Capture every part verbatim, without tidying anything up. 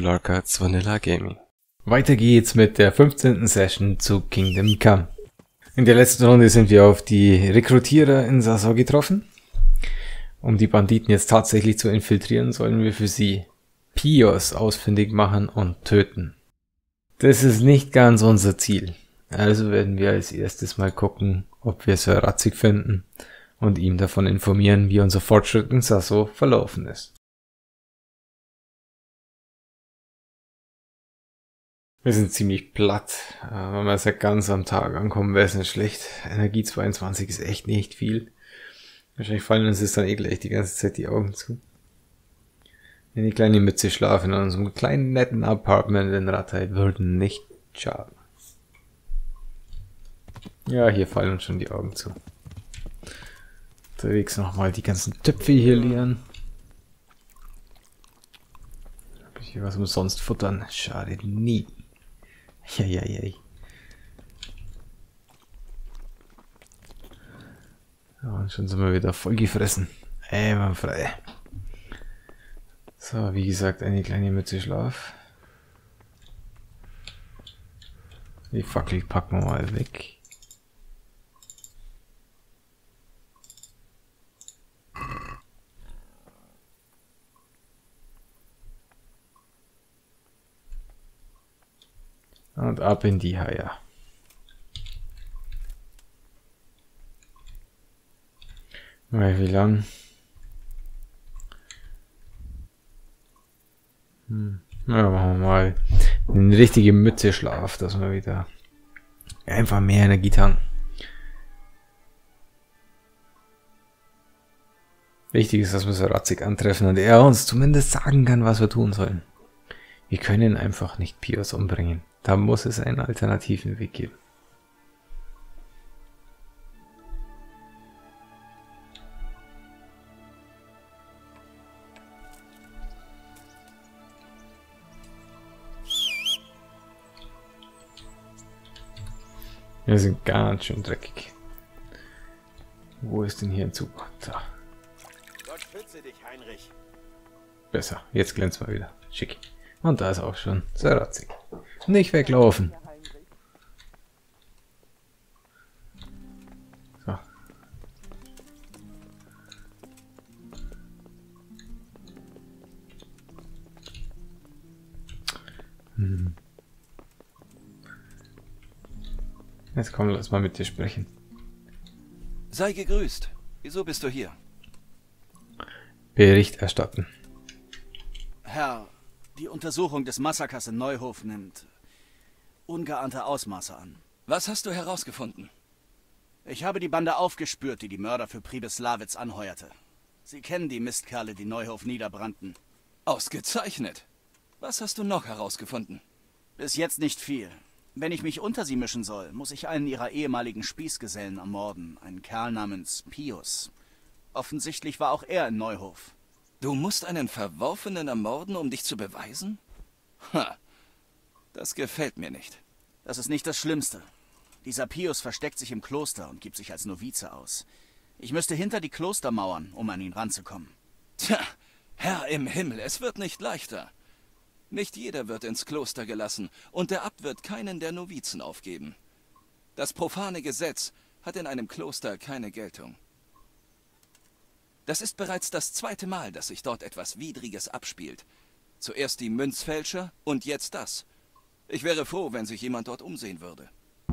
Lorcats Vanilla Gaming. Weiter geht's mit der fünfzehnten Session zu Kingdom Come. In der letzten Runde sind wir auf die Rekrutierer in Sasau getroffen. Um die Banditen jetzt tatsächlich zu infiltrieren, sollen wir für sie Pios ausfindig machen und töten. Das ist nicht ganz unser Ziel. Also werden wir als erstes mal gucken, ob wir Sir Radzig finden und ihm davon informieren, wie unser Fortschritt in Sasau verlaufen ist. Wir sind ziemlich platt. Wenn wir jetzt ganz am Tag ankommen, wäre es nicht schlecht. Energie zweiundzwanzig ist echt nicht viel. Wahrscheinlich fallen uns jetzt dann eh gleich die ganze Zeit die Augen zu. In die kleine Mütze schlafen in unserem kleinen netten Apartment in Rattay würden nicht schaden. Ja, hier fallen uns schon die Augen zu. Unterwegs nochmal die ganzen Töpfe hier leeren. Hab ich hier was umsonst futtern? Schade nie. Eieiei. Ja, und schon sind wir wieder voll gefressen. Einwandfrei. So, wie gesagt, eine kleine Mütze Schlaf. Die Fackel packen wir mal weg. Und ab in die Haie. Mal wie lang? Hm. Ja, machen wir mal eine richtige Mütze Schlaf, dass wir wieder einfach mehr Energie tanken. Wichtig ist, dass wir so Radzig antreffen und er uns zumindest sagen kann, was wir tun sollen. Wir können einfach nicht Pios umbringen. Da muss es einen alternativen Weg geben. Wir sind ganz schön dreckig. Wo ist denn hier ein Zug? Da. Gott schütze dich, Heinrich. Besser, jetzt glänzt mal wieder. Schick. Und da ist auch schon Sir Radzig. Nicht weglaufen. So. Hm. Jetzt komm, lass mal mit dir sprechen. Sei gegrüßt. Wieso bist du hier? Bericht erstatten. Herr, die Untersuchung des Massakers in Neuhof nimmt ungeahnte Ausmaße an. Was hast du herausgefunden? Ich habe die Bande aufgespürt, die die Mörder für Pribislawitz anheuerte. Sie kennen die Mistkerle, die Neuhof niederbrannten. Ausgezeichnet. Was hast du noch herausgefunden? Bis jetzt nicht viel. Wenn ich mich unter sie mischen soll, muss ich einen ihrer ehemaligen Spießgesellen ermorden, einen Kerl namens Pius. Offensichtlich war auch er in Neuhof. Du musst einen Verworfenen ermorden, um dich zu beweisen? Ha, das gefällt mir nicht. Das ist nicht das Schlimmste. Dieser Pius versteckt sich im Kloster und gibt sich als Novize aus. Ich müsste hinter die Klostermauern, um an ihn ranzukommen. Tja, Herr im Himmel, es wird nicht leichter. Nicht jeder wird ins Kloster gelassen, und der Abt wird keinen der Novizen aufgeben. Das profane Gesetz hat in einem Kloster keine Geltung. Das ist bereits das zweite Mal, dass sich dort etwas Widriges abspielt. Zuerst die Münzfälscher und jetzt das. Ich wäre froh, wenn sich jemand dort umsehen würde.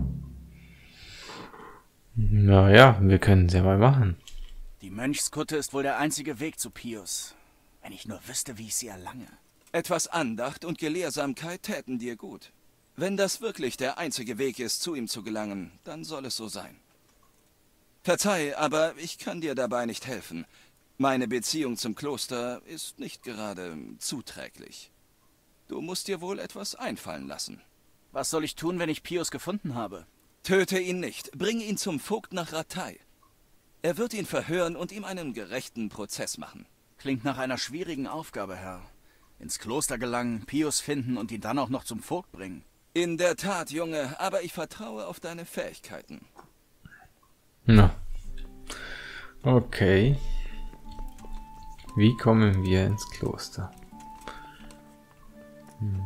Naja, wir können es ja mal machen. Die Mönchskutte ist wohl der einzige Weg zu Pius. Wenn ich nur wüsste, wie ich sie erlange. Etwas Andacht und Gelehrsamkeit täten dir gut. Wenn das wirklich der einzige Weg ist, zu ihm zu gelangen, dann soll es so sein. Verzeih, aber ich kann dir dabei nicht helfen. Meine Beziehung zum Kloster ist nicht gerade zuträglich. Du musst dir wohl etwas einfallen lassen. Was soll ich tun, wenn ich Pius gefunden habe? Töte ihn nicht. Bring ihn zum Vogt nach Rattay. Er wird ihn verhören und ihm einen gerechten Prozess machen. Klingt nach einer schwierigen Aufgabe, Herr. Ins Kloster gelangen, Pius finden und ihn dann auch noch zum Vogt bringen. In der Tat, Junge, aber ich vertraue auf deine Fähigkeiten. Na. Okay. Wie kommen wir ins Kloster? Hm.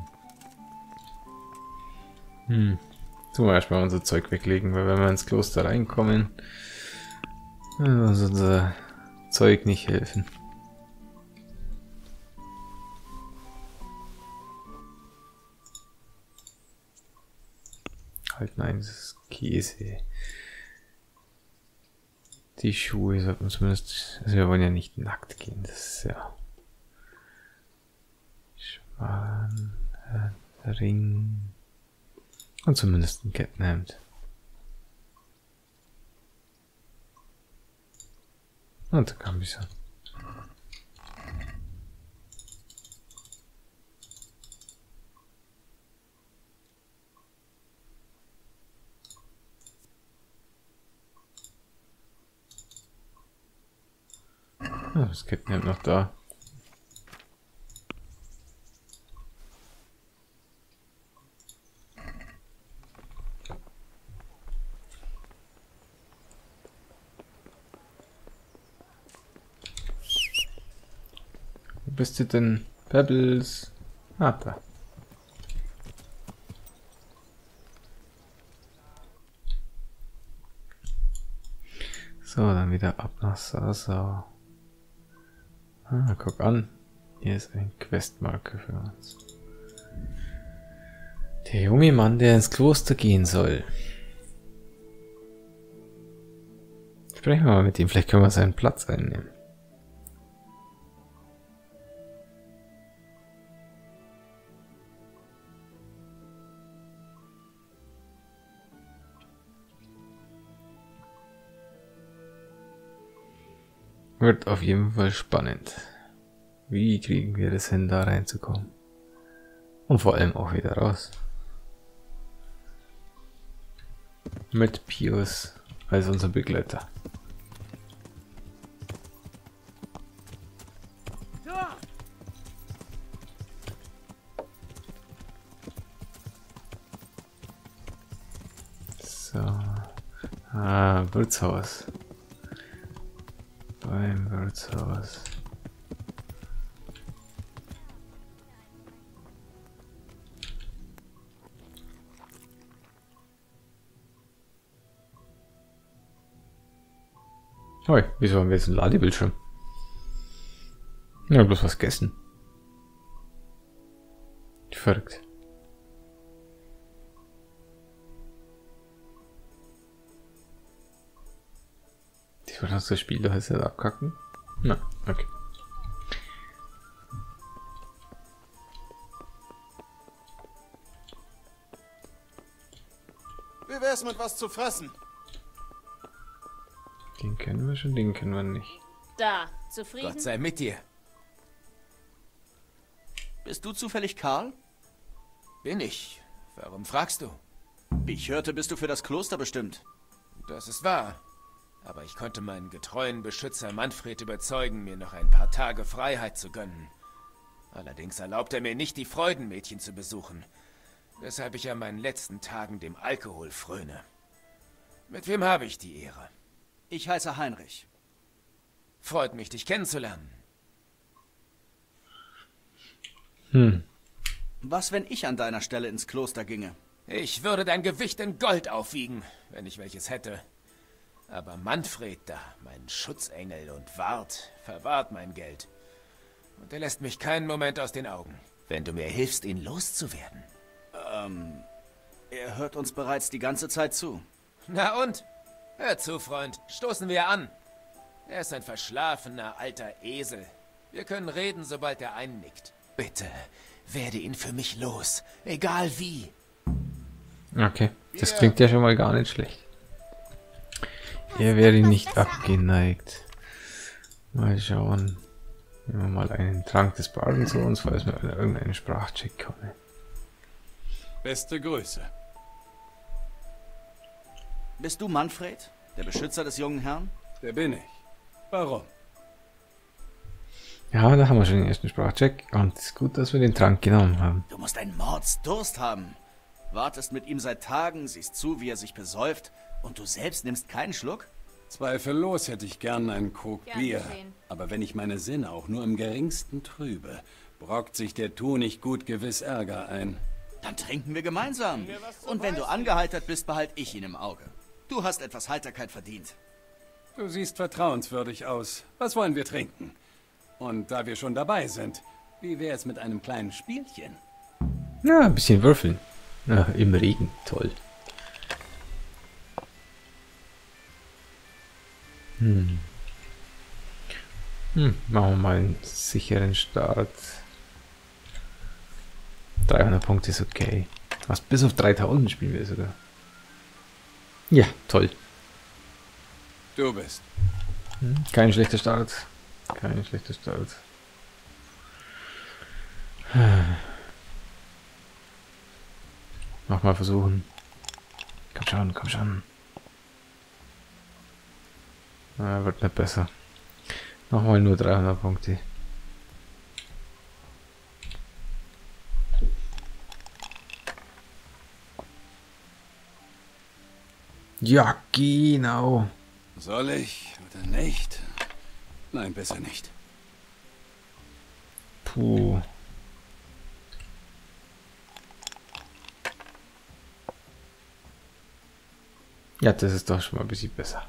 Hm. Tun wir erstmal unser Zeug weglegen, weil wenn wir ins Kloster reinkommen, wird uns unser Zeug nicht helfen. Halt nein, das ist Käse. Die Schuhe sollten zumindest, also wir wollen ja nicht nackt gehen, das ist ja Schwan, äh, Ring und zumindest ein Kettenhemd. Und da kann ich so. Ah, das Kettenhemd noch da. Wo bist du denn? Pebbles. Ah, da. So, dann wieder ab nach Sasau. Ah, guck an. Hier ist ein Questmarker für uns. Der junge Mann, der ins Kloster gehen soll. Sprechen wir mal mit ihm, vielleicht können wir seinen Platz einnehmen. Wird auf jeden Fall spannend. Wie kriegen wir das hin, da reinzukommen? Und vor allem auch wieder raus. Mit Pius als unser Begleiter. So. Ah, Wirtshaus. Beim Wirtshaus. Hoi, wieso haben wir jetzt einen Ladebildschirm? Ja, bloß was gegessen. Verrückt. Ich wollte das Spiel doch jetzt abkacken. Na, okay. Wie wär's mit was zu fressen? Den kennen wir schon, den kennen wir nicht. Da, zufrieden? Gott sei mit dir. Bist du zufällig Karl? Bin ich. Warum fragst du? Wie ich hörte, bist du für das Kloster bestimmt. Das ist wahr. Aber ich konnte meinen getreuen Beschützer Manfred überzeugen, mir noch ein paar Tage Freiheit zu gönnen. Allerdings erlaubt er mir nicht, die Freudenmädchen zu besuchen, weshalb ich an meinen letzten Tagen dem Alkohol fröne. Mit wem habe ich die Ehre? Ich heiße Heinrich. Freut mich, dich kennenzulernen. Hm. Was, wenn ich an deiner Stelle ins Kloster ginge? Ich würde dein Gewicht in Gold aufwiegen, wenn ich welches hätte. Aber Manfred da, mein Schutzengel und Wart, verwahrt mein Geld. Und er lässt mich keinen Moment aus den Augen. Wenn du mir hilfst, ihn loszuwerden. Ähm, er hört uns bereits die ganze Zeit zu. Na und? Hör zu, Freund. Stoßen wir an. Er ist ein verschlafener, alter Esel. Wir können reden, sobald er einnickt. Bitte, werde ihn für mich los. Egal wie. Okay, das klingt ja schon mal gar nicht schlecht. Er wäre nicht abgeneigt. Mal schauen. Nehmen wir mal einen Trank des Barden zu uns, falls wir in irgendeinen Sprachcheck kommen. Beste Grüße. Bist du Manfred, der Beschützer des jungen Herrn? Der bin ich. Warum? Ja, da haben wir schon den ersten Sprachcheck. Und es ist gut, dass wir den Trank genommen haben. Du musst einen Mordsdurst haben. Wartest mit ihm seit Tagen, siehst zu, wie er sich besäuft, und du selbst nimmst keinen Schluck? Zweifellos hätte ich gern einen Krug Gern Bier. geschehen. Aber wenn ich meine Sinne auch nur im geringsten trübe, Brockt sich der Tu nicht gut gewiss Ärger ein. Dann trinken wir gemeinsam. Und wenn du angeheitert bist, behalte ich ihn im Auge. Du hast etwas Heiterkeit verdient. Du siehst vertrauenswürdig aus. Was wollen wir trinken? Und da wir schon dabei sind, wie wäre es mit einem kleinen Spielchen? Ja, ein bisschen würfeln. Ja, im Regen, toll. Hm. Hm, machen wir mal einen sicheren Start. dreihundert Punkte ist okay. Was bis auf dreitausend spielen wir sogar. Ja, toll. Du bist. Hm, kein schlechter Start. Kein schlechter Start. Noch mal versuchen. Komm schon, komm schon. Na, wird nicht besser. Nochmal nur dreihundert Punkte. Ja, genau. Soll ich oder nicht? Nein, besser nicht. Puh. Ja, das ist doch schon mal ein bisschen besser.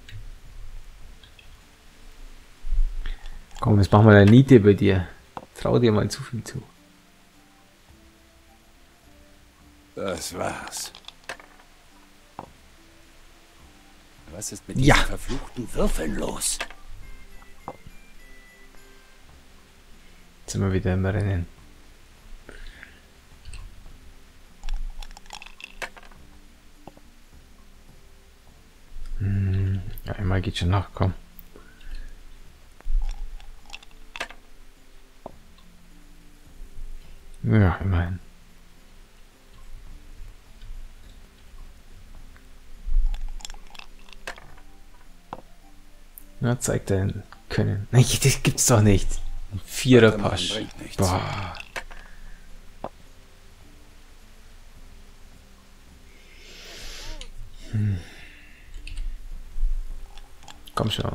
Komm, jetzt machen wir eine Niete bei dir. Trau dir mal zu viel zu. Das war's. Was ist mit Ja. diesen verfluchten Würfeln los? Jetzt sind wir wieder im Rennen. Hm, ja, einmal geht schon nach, komm. Ja, immerhin. Na, zeig dein Können. Nein, das gibt's doch nicht. Ein Vierer Warte mal, Pasch. bringt nichts. Boah. Hm. Komm schon.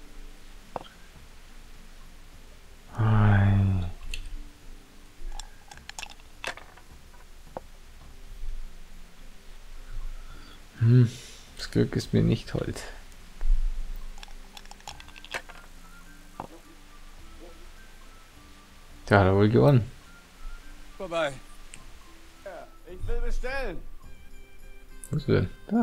Ei. Hm. Das Glück ist mir nicht hold. Der hat er wohl gewonnen. Vorbei. Ich will bestellen. Was denn? Da.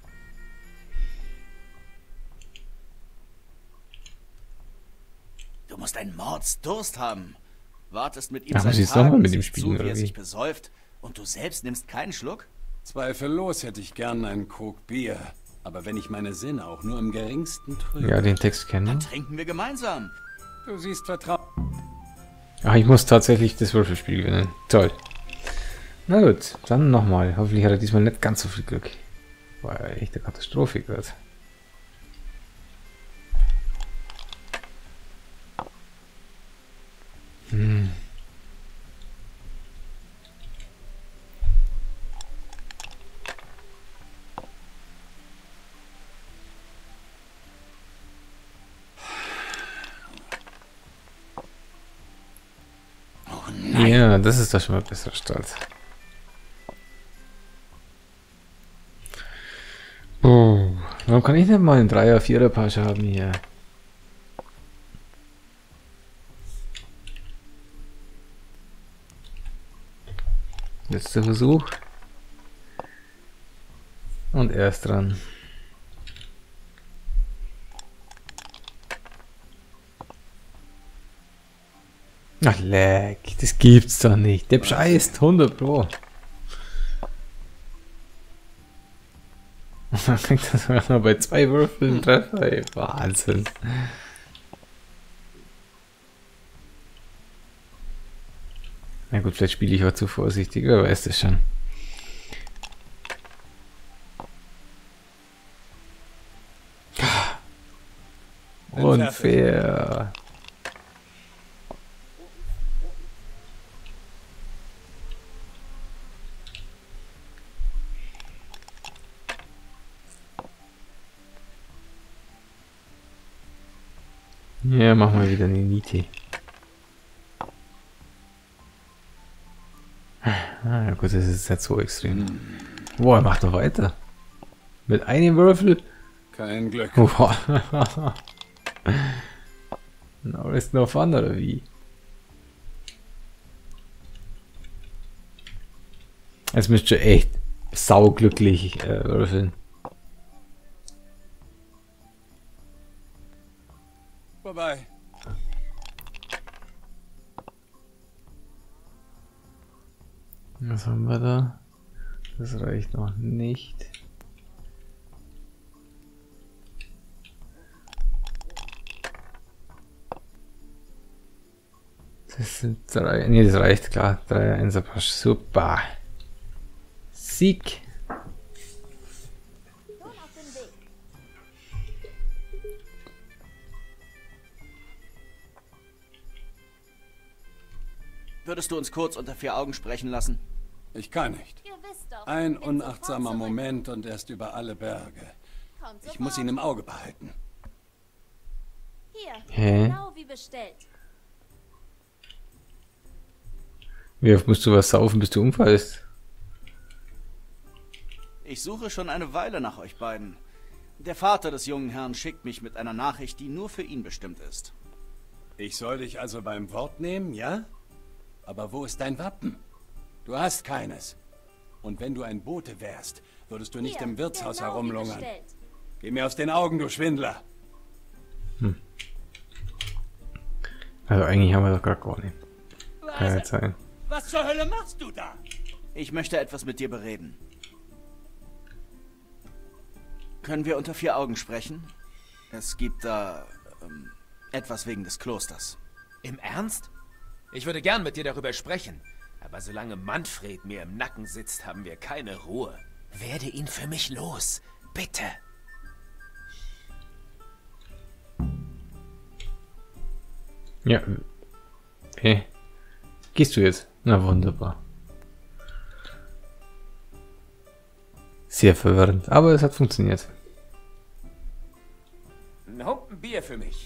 Du musst einen Mordsdurst haben. Wartest mit ihm Ach, muss seit ich jetzt noch mal Tagen, mit ihm siehst spielen, zu, wie oder er wie? sich besäuft und du selbst nimmst keinen Schluck? Zweifellos hätte ich gern einen Krug Bier. Aber wenn ich meine Sinne auch nur im geringsten trübe. Ja, den Text Dann kennen. trinken wir gemeinsam. Du siehst vertraut. Ach, ich muss tatsächlich das Würfelspiel gewinnen. Toll. Na gut, dann nochmal. Hoffentlich hat er diesmal nicht ganz so viel Glück. War ja echt eine Katastrophe gerade. Hm. Oh nein. Ja, das ist doch schon mal ein besserer Start. Oh, warum kann ich nicht mal einen Dreier-, Vierer-Pasch haben hier? Letzter Versuch. Und er ist dran. Ach leck, das gibt's doch nicht. Der bescheißt hundert Pro. Und dann kriegt das sogar noch bei zwei Würfeln Treffer, ey. Wahnsinn. Na gut, vielleicht spiele ich auch zu vorsichtig, wer weiß das schon. Unfair. Ja, machen wir wieder eine Niete. Ah, gut, das ist jetzt so extrem. Boah, er macht doch weiter. Mit einem Würfel. Kein Glück. Boah. Na, ist noch an, oder wie? Jetzt müsst ihr echt sauglücklich äh, würfeln. Vorbei. Was haben wir da? Das reicht noch nicht. Das sind drei. Ne, das reicht klar. Drei Einser Pasch. Super. Sieg. Würdest du uns kurz unter vier Augen sprechen lassen? Ich kann nicht. Ihr wisst doch, Ein ich bin unachtsamer sofort zurück. Moment und er ist über alle Berge. Kommt Ich muss sofort. ihn im Auge behalten. Hier, Hä? genau wie bestellt. Wie oft musst du was saufen, bis du umfallst? Ich suche schon eine Weile nach euch beiden. Der Vater des jungen Herrn schickt mich mit einer Nachricht, die nur für ihn bestimmt ist. Ich soll dich also beim Wort nehmen, ja? Aber wo ist dein Wappen? Du hast keines. Und wenn du ein Bote wärst, würdest du nicht Hier, im Wirtshaus genau wie herumlungern. bestellt. Geh mir aus den Augen, du Schwindler. Also eigentlich haben wir doch gar keine. Keine Was, Zeit. was zur Hölle machst du da? Ich möchte etwas mit dir bereden. Können wir unter vier Augen sprechen? Es gibt da ähm, etwas wegen des Klosters. Im Ernst? Ich würde gern mit dir darüber sprechen. Aber solange Manfred mir im Nacken sitzt, haben wir keine Ruhe. Werde ihn für mich los. Bitte. Ja. Okay. Gehst du jetzt? Na wunderbar. Sehr verwirrend, aber es hat funktioniert. Ein Humpen Bier für mich.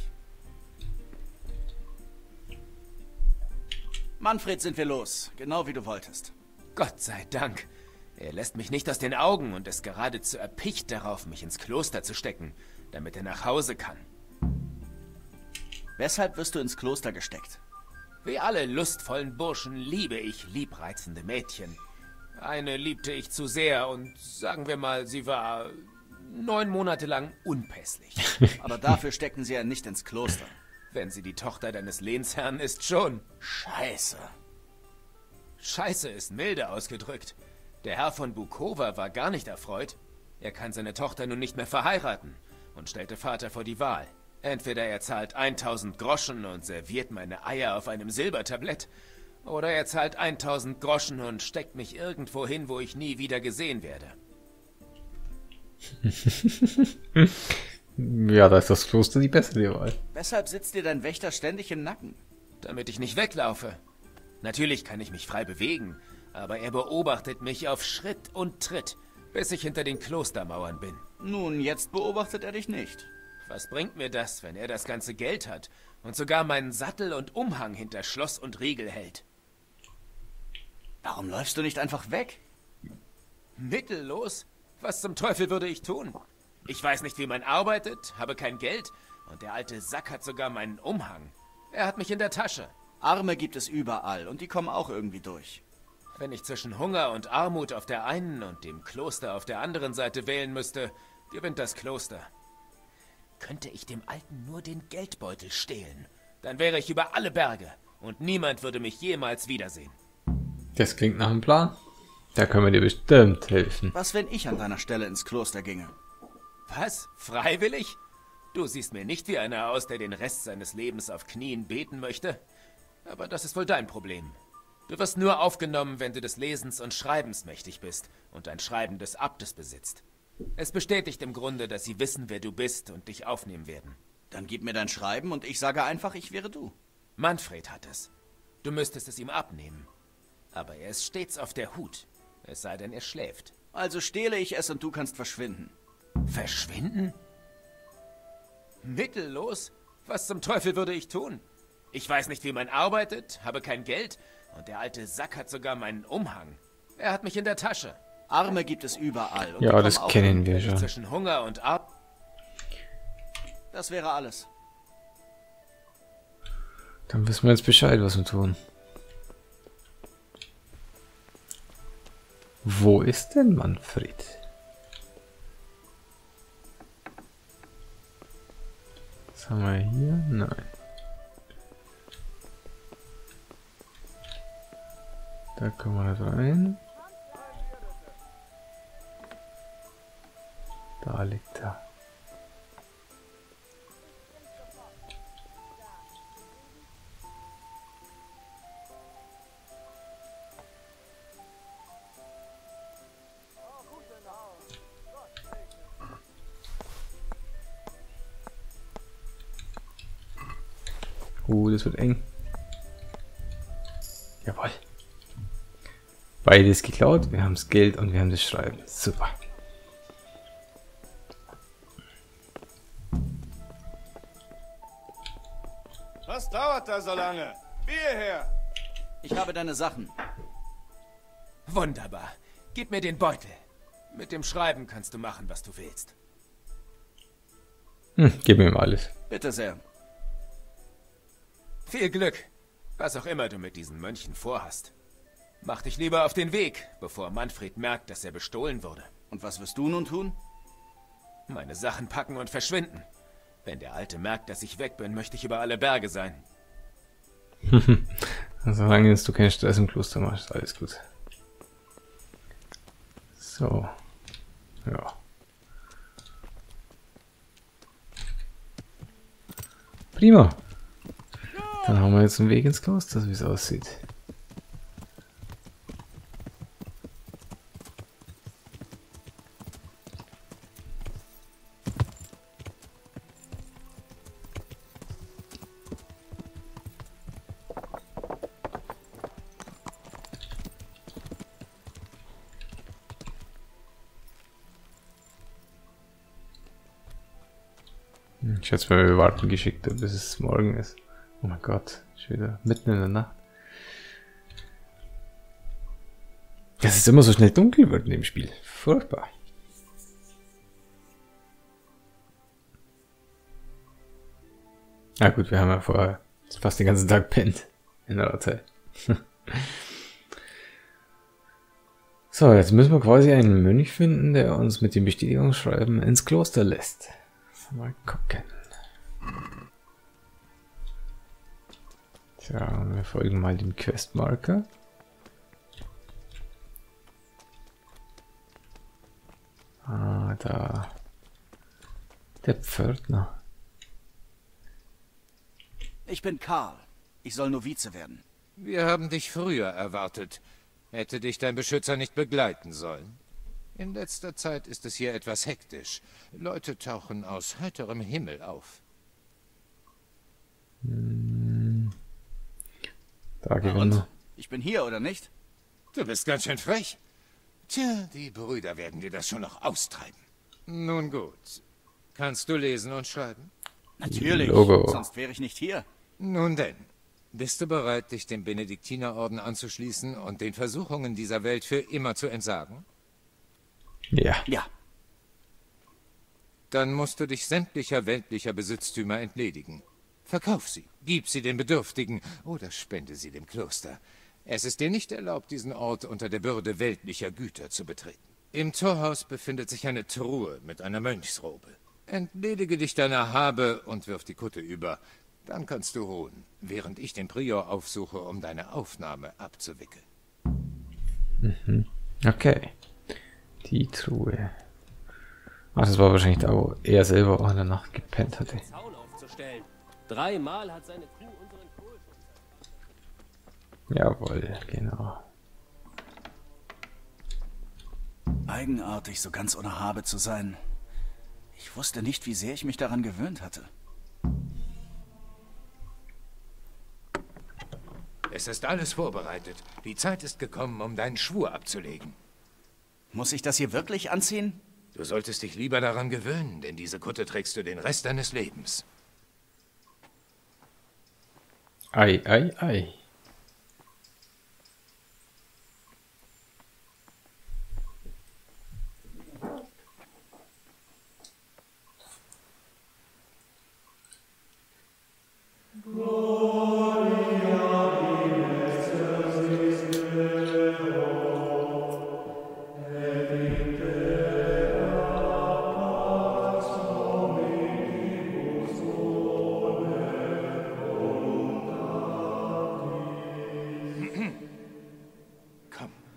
Manfred, sind wir los. Genau wie du wolltest. Gott sei Dank. Er lässt mich nicht aus den Augen und ist geradezu erpicht darauf, mich ins Kloster zu stecken, damit er nach Hause kann. Weshalb wirst du ins Kloster gesteckt? Wie alle lustvollen Burschen liebe ich liebreizende Mädchen. Eine liebte ich zu sehr und sagen wir mal, sie war neun Monate lang unpässlich. Aber dafür stecken sie ja nicht ins Kloster. Wenn sie die Tochter deines Lehnsherrn ist, schon. Scheiße. Scheiße ist milde ausgedrückt. Der Herr von Bukova war gar nicht erfreut. Er kann seine Tochter nun nicht mehr verheiraten und stellte Vater vor die Wahl. Entweder er zahlt tausend Groschen und serviert meine Eier auf einem Silbertablett, oder er zahlt tausend Groschen und steckt mich irgendwo hin, wo ich nie wieder gesehen werde. Ja, da ist das Kloster die bessere Wahl. Weshalb sitzt dir dein Wächter ständig im Nacken? Damit ich nicht weglaufe. Natürlich kann ich mich frei bewegen, aber er beobachtet mich auf Schritt und Tritt, bis ich hinter den Klostermauern bin. Nun, jetzt beobachtet er dich nicht. Was bringt mir das, wenn er das ganze Geld hat und sogar meinen Sattel und Umhang hinter Schloss und Riegel hält? Warum läufst du nicht einfach weg? Mittellos? Was zum Teufel würde ich tun? Ich weiß nicht, wie man arbeitet, habe kein Geld und der alte Sack hat sogar meinen Umhang. Er hat mich in der Tasche. Arme gibt es überall und die kommen auch irgendwie durch. Wenn ich zwischen Hunger und Armut auf der einen und dem Kloster auf der anderen Seite wählen müsste, gewinnt das Kloster. Könnte ich dem Alten nur den Geldbeutel stehlen, dann wäre ich über alle Berge und niemand würde mich jemals wiedersehen. Das klingt nach einem Plan. Da können wir dir bestimmt helfen. Was, wenn ich an deiner Stelle ins Kloster ginge? Was? Freiwillig? Du siehst mir nicht wie einer aus, der den Rest seines Lebens auf Knien beten möchte. Aber das ist wohl dein Problem. Du wirst nur aufgenommen, wenn du des Lesens und Schreibens mächtig bist und ein Schreiben des Abtes besitzt. Es bestätigt im Grunde, dass sie wissen, wer du bist und dich aufnehmen werden. Dann gib mir dein Schreiben und ich sage einfach, ich wäre du. Manfred hat es. Du müsstest es ihm abnehmen. Aber er ist stets auf der Hut. Es sei denn, er schläft. Also stehle ich es und du kannst verschwinden. Verschwinden? Mittellos? Was zum Teufel würde ich tun? Ich weiß nicht, wie man arbeitet, habe kein Geld Und der alte Sack hat sogar meinen Umhang. Er hat mich in der Tasche. Arme gibt es überall. Und Ja, die kommen das auch kennen wir Wenn ich schon. zwischen Hunger und Ab... Das wäre alles. Dann wissen wir jetzt Bescheid, was wir tun. Wo ist denn Manfred? Was haben wir hier? Nein. Da kommen wir nicht rein. Da liegt er. Uh, das wird eng. Jawohl. Beides geklaut. Wir haben das Geld und wir haben das Schreiben. Super. Was dauert da so lange? Bier her! Ich habe deine Sachen. Wunderbar. Gib mir den Beutel. Mit dem Schreiben kannst du machen, was du willst. Hm, gib mir mal alles. Bitte sehr. Viel Glück, was auch immer du mit diesen Mönchen vorhast. Mach dich lieber auf den Weg, bevor Manfred merkt, dass er bestohlen wurde. Und was wirst du nun tun? Meine Sachen packen und verschwinden. Wenn der Alte merkt, dass ich weg bin, möchte ich über alle Berge sein. Solange du keinen Stress im Kloster machst, alles gut. So. Ja. Prima. Dann haben wir jetzt einen Weg ins Kloster, wie es aussieht. Ich hätte es mir wir warten geschickt, bis es morgen ist. Oh mein Gott, schon wieder mitten in der Nacht. Dass es immer so schnell dunkel wird in dem Spiel. Furchtbar. Na gut, wir haben ja vorher fast den ganzen Tag pennt in der Datei. So, jetzt müssen wir quasi einen Mönch finden, der uns mit dem Bestätigungsschreiben ins Kloster lässt. Mal gucken. Tja, wir folgen mal dem Questmarker. Ah, da. Der Pförtner. Ich bin Karl. Ich soll Novize werden. Wir haben dich früher erwartet. Hätte dich dein Beschützer nicht begleiten sollen. In letzter Zeit ist es hier etwas hektisch. Leute tauchen aus heiterem Himmel auf. Hm. Da Na gewinnen wir. und? Ich bin hier, oder nicht? Du bist ganz schön frech. Tja, die Brüder werden dir das schon noch austreiben. Nun gut. Kannst du lesen und schreiben? Natürlich. Logo. Sonst wäre ich nicht hier. Nun denn. Bist du bereit, dich dem Benediktinerorden anzuschließen und den Versuchungen dieser Welt für immer zu entsagen? Ja. Ja. Dann musst du dich sämtlicher weltlicher Besitztümer entledigen. Verkauf sie, gib sie den Bedürftigen oder spende sie dem Kloster. Es ist dir nicht erlaubt, diesen Ort unter der Bürde weltlicher Güter zu betreten. Im Torhaus befindet sich eine Truhe mit einer Mönchsrobe. Entledige dich deiner Habe und wirf die Kutte über. Dann kannst du ruhen, während ich den Prior aufsuche, um deine Aufnahme abzuwickeln. Mhm. Okay. Die Truhe. Ach, das war wahrscheinlich da, wo er selber auch in der Nacht gepennt hatte. Zaun aufzustellen. Dreimal hat seine Kuh unseren Kohl. Jawohl, genau. Eigenartig, so ganz ohne Habe zu sein. Ich wusste nicht, wie sehr ich mich daran gewöhnt hatte. Es ist alles vorbereitet. Die Zeit ist gekommen, um deinen Schwur abzulegen. Muss ich das hier wirklich anziehen? Du solltest dich lieber daran gewöhnen, denn diese Kutte trägst du den Rest deines Lebens. Ei, ei, ei.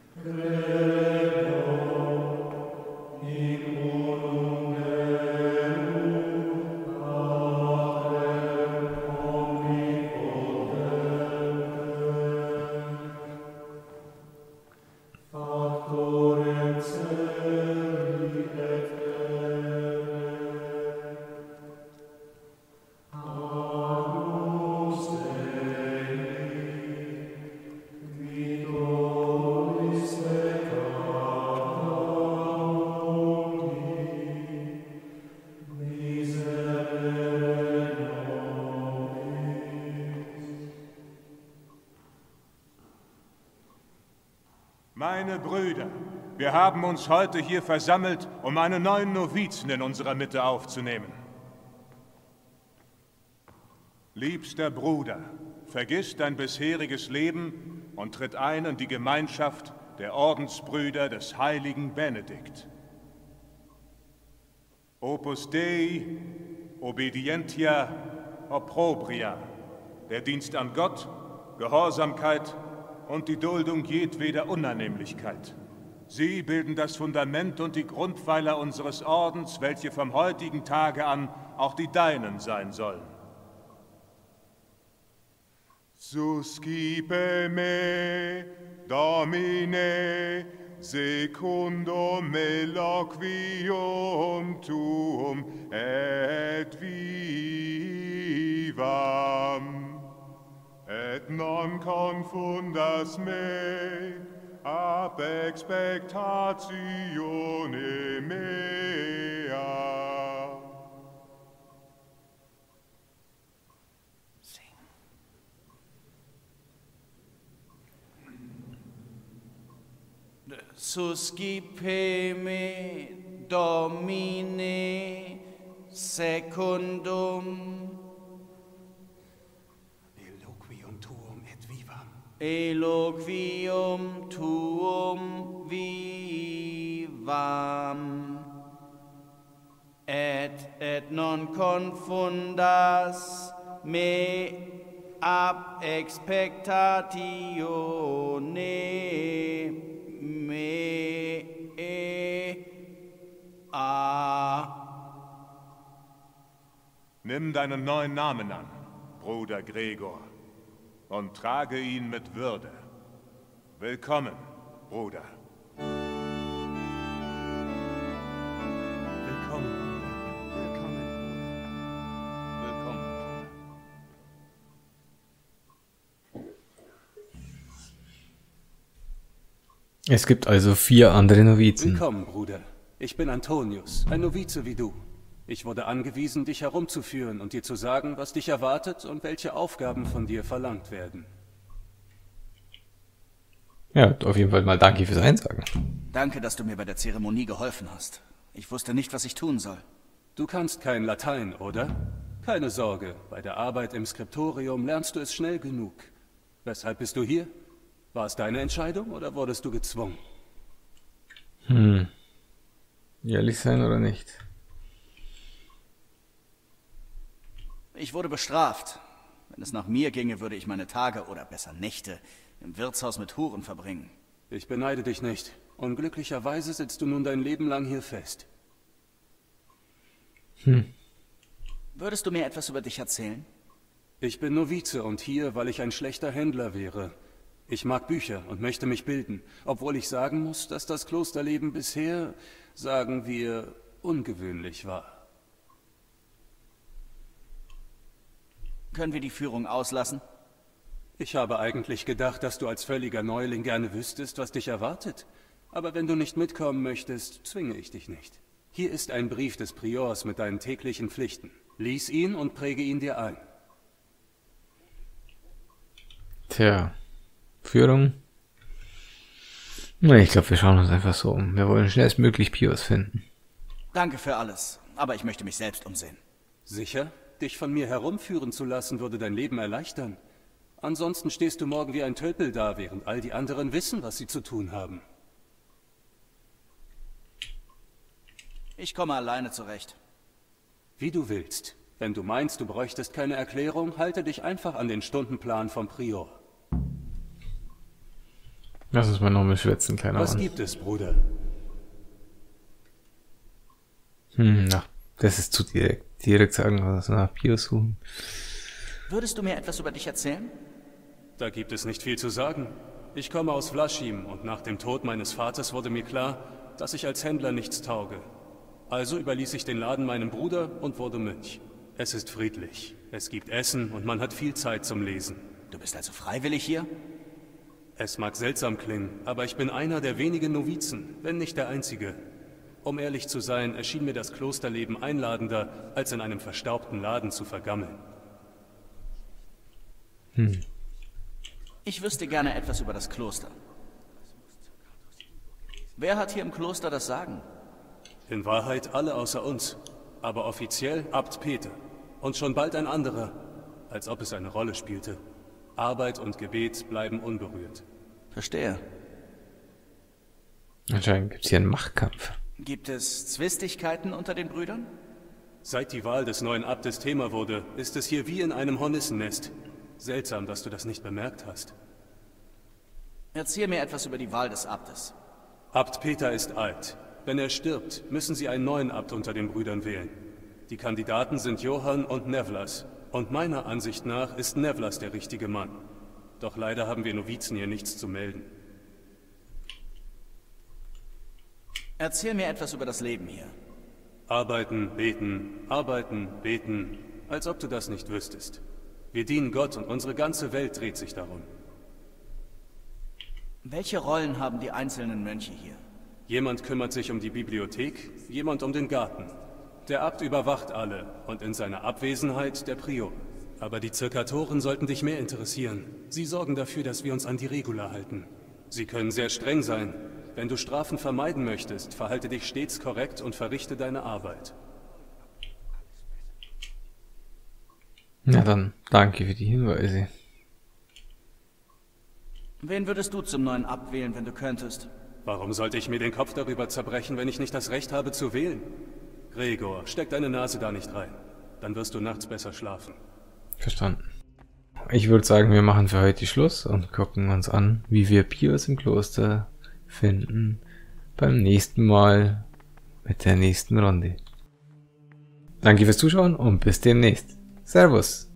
Meine Brüder, wir haben uns heute hier versammelt, um einen neuen Novizen in unserer Mitte aufzunehmen. Liebster Bruder, vergiss dein bisheriges Leben und tritt ein in die Gemeinschaft der Ordensbrüder des heiligen Benedikt. Opus Dei, obedientia, opprobria, der Dienst an Gott, Gehorsamkeit und die Duldung jedweder Unannehmlichkeit. Sie bilden das Fundament und die Grundpfeiler unseres Ordens, welche vom heutigen Tage an auch die deinen sein sollen. Suscipe me, Domine, secundum eloquium tuum et vivam. Et non confundas me ab expectatione mea. Sing. Suscipe me, Domine, secundum eloquium tuum vivam, et et non confundas me ab expectatione mea. Nimm deinen neuen Namen an, Bruder Gregor, und trage ihn mit Würde. Willkommen, Bruder. Willkommen, willkommen. Willkommen. Es gibt also vier andere Novizen. Willkommen, Bruder. Ich bin Antonius, ein Novize wie du. Ich wurde angewiesen, dich herumzuführen und dir zu sagen, was dich erwartet und welche Aufgaben von dir verlangt werden. Ja, auf jeden Fall mal danke fürs Einsagen. Danke, dass du mir bei der Zeremonie geholfen hast. Ich wusste nicht, was ich tun soll. Du kannst kein Latein, oder? Keine Sorge, bei der Arbeit im Skriptorium lernst du es schnell genug. Weshalb bist du hier? War es deine Entscheidung oder wurdest du gezwungen? Hm. Ehrlich sein oder nicht? Ich wurde bestraft. Wenn es nach mir ginge, würde ich meine Tage oder besser Nächte im Wirtshaus mit Huren verbringen. Ich beneide dich nicht. Unglücklicherweise sitzt du nun dein Leben lang hier fest. Hm. Würdest du mir etwas über dich erzählen? Ich bin Novize und hier, weil ich ein schlechter Händler wäre. Ich mag Bücher und möchte mich bilden, obwohl ich sagen muss, dass das Klosterleben bisher, sagen wir, ungewöhnlich war. Können wir die Führung auslassen? Ich habe eigentlich gedacht, dass du als völliger Neuling gerne wüsstest, was dich erwartet. Aber wenn du nicht mitkommen möchtest, zwinge ich dich nicht. Hier ist ein Brief des Priors mit deinen täglichen Pflichten. Lies ihn und präge ihn dir ein. Tja, Führung? Na, ich glaube, wir schauen uns einfach so um. Wir wollen schnellstmöglich Pius finden. Danke für alles, aber ich möchte mich selbst umsehen. Sicher? Dich von mir herumführen zu lassen, würde dein Leben erleichtern. Ansonsten stehst du morgen wie ein Tölpel da, während all die anderen wissen, was sie zu tun haben. Ich komme alleine zurecht. Wie du willst. Wenn du meinst, du bräuchtest keine Erklärung, halte dich einfach an den Stundenplan vom Prior. Lass uns mal noch mal schwätzen, kleiner Was Mann. gibt es, Bruder? Hm, na, das ist zu direkt. Direkt sagen, was nach Pius suchen. Würdest du mir etwas über dich erzählen? Da gibt es nicht viel zu sagen. Ich komme aus Vlaschim und nach dem Tod meines Vaters wurde mir klar, dass ich als Händler nichts tauge. Also überließ ich den Laden meinem Bruder und wurde Mönch. Es ist friedlich, es gibt Essen und man hat viel Zeit zum Lesen. Du bist also freiwillig hier? Es mag seltsam klingen, aber ich bin einer der wenigen Novizen, wenn nicht der einzige. Um ehrlich zu sein, erschien mir das Klosterleben einladender, als in einem verstaubten Laden zu vergammeln. Hm. Ich wüsste gerne etwas über das Kloster. Wer hat hier im Kloster das Sagen? In Wahrheit alle außer uns, aber offiziell Abt Peter. Und schon bald ein anderer, als ob es eine Rolle spielte. Arbeit und Gebet bleiben unberührt. Verstehe. Anscheinend gibt es hier einen Machtkampf. Gibt es Zwistigkeiten unter den Brüdern? Seit die Wahl des neuen Abtes Thema wurde, ist es hier wie in einem Hornissennest. Seltsam, dass du das nicht bemerkt hast. Erzähl mir etwas über die Wahl des Abtes. Abt Peter ist alt. Wenn er stirbt, müssen sie einen neuen Abt unter den Brüdern wählen. Die Kandidaten sind Johann und Nevlas. Und meiner Ansicht nach ist Nevlas der richtige Mann. Doch leider haben wir Novizen hier nichts zu melden. Erzähl mir etwas über das Leben hier. Arbeiten, beten, arbeiten, beten, als ob du das nicht wüsstest. Wir dienen Gott und unsere ganze Welt dreht sich darum. Welche Rollen haben die einzelnen Mönche hier? Jemand kümmert sich um die Bibliothek, jemand um den Garten. Der Abt überwacht alle und in seiner Abwesenheit der Prior. Aber die Zirkatoren sollten dich mehr interessieren. Sie sorgen dafür, dass wir uns an die Regula halten. Sie können sehr streng sein. Wenn du Strafen vermeiden möchtest, verhalte dich stets korrekt und verrichte deine Arbeit. Na dann, danke für die Hinweise. Wen würdest du zum neuen Abt wählen, wenn du könntest? Warum sollte ich mir den Kopf darüber zerbrechen, wenn ich nicht das Recht habe zu wählen? Gregor, steck deine Nase da nicht rein. Dann wirst du nachts besser schlafen. Verstanden. Ich würde sagen, wir machen für heute Schluss und gucken uns an, wie wir Pius im Kloster finden beim nächsten Mal mit der nächsten Runde. Danke fürs Zuschauen und bis demnächst. Servus!